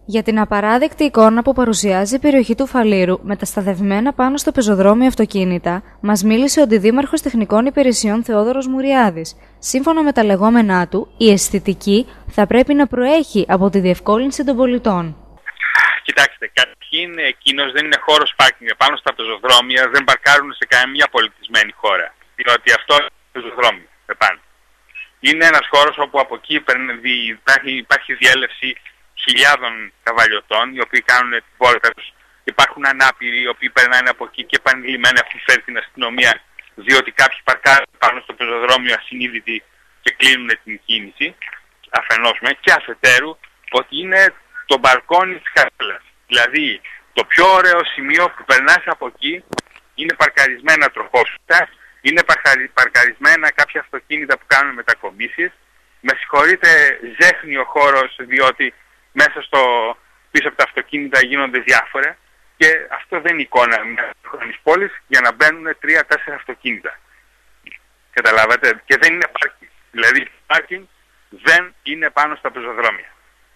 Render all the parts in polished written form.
Για την απαράδεκτη εικόνα που παρουσιάζει η περιοχή του Φαλήρου με τα σταδευμένα πάνω στο πεζοδρόμιο αυτοκίνητα, μας μίλησε ο Αντιδήμαρχος Τεχνικών Υπηρεσιών Θεόδωρος Μουριάδης. Σύμφωνα με τα λεγόμενά του, η αισθητική θα πρέπει να προέχει από τη διευκόλυνση των πολιτών. Κοιτάξτε, καταρχήν εκείνος δεν είναι χώρος πάρκινγκ. Πάνω στα πεζοδρόμια δεν παρκάρουν σε καμία πολιτισμένη χώρα. Διότι αυτό είναι πεζοδρόμιο επάνω. Είναι ένας χώρος όπου από εκεί υπάρχει διέλευση χιλιάδων καβαλιωτών, οι οποίοι κάνουν τη βόλτα τους. Υπάρχουν ανάπηροι, οι οποίοι περνάνε από εκεί και επανειλημμένα έχουν φέρει την αστυνομία, διότι κάποιοι παρκάρουν πάνω στο πεζοδρόμιο ασυνείδητοι και κλείνουν την κίνηση. Αφενός και αφετέρου ότι είναι το μπαλκόνι της Χαράλας. Δηλαδή, το πιο ωραίο σημείο που περνάς από εκεί είναι παρκαρισμένα τροχόσπιτα, είναι παρκαρισμένα κάποια αυτοκίνητα που κάνουν μετακομίσεις. Με συγχωρείτε, ζέχνει ο χώρος, διότι μέσα πίσω από τα αυτοκίνητα γίνονται διάφορα και αυτό δεν είναι εικόνα μιας χρόνης πόλης για να μπαίνουν 3-4 αυτοκίνητα. Καταλάβατε, και δεν είναι πάρκινγκ. Δηλαδή, πάρκινγκ δεν είναι πάνω στα πεζοδρόμια.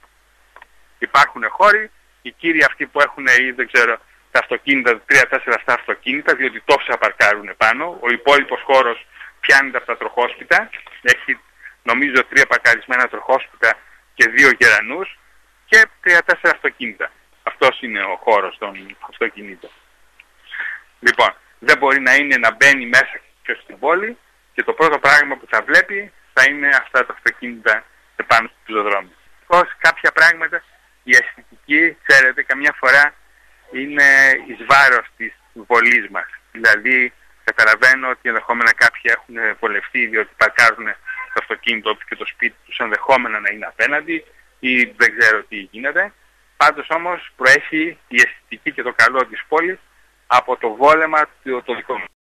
Υπάρχουν χώροι, οι κύριοι αυτοί που έχουν ή δεν ξέρω τα αυτοκίνητα, 3-4 αυτά αυτοκίνητα, διότι τόσα παρκάρουν πάνω. Ο υπόλοιπος χώρος πιάνεται από τα τροχόσπιτα. Έχει νομίζω 3 παρκαρισμένα τροχόσπιτα και 2 γερανούς και 3-4 αυτοκίνητα. Αυτός είναι ο χώρος των αυτοκινήτων. Λοιπόν, δεν μπορεί να είναι να μπαίνει μέσα και στην πόλη και το πρώτο πράγμα που θα βλέπει θα είναι αυτά τα αυτοκίνητα επάνω στο πεζοδρόμιο. Κάποια πράγματα, η αισθητική, ξέρετε, καμιά φορά είναι εις βάρος της βολής μας. Δηλαδή, καταλαβαίνω ότι ενδεχόμενα κάποιοι έχουν βολευτεί διότι παρκάρουν το αυτοκίνητο και το σπίτι τους ενδεχόμενα να είναι απέναντι ή δεν ξέρω τι γίνεται. Πάντως όμως προέχει η αισθητική και το καλό της πόλης από το βόλεμα το δικό μου.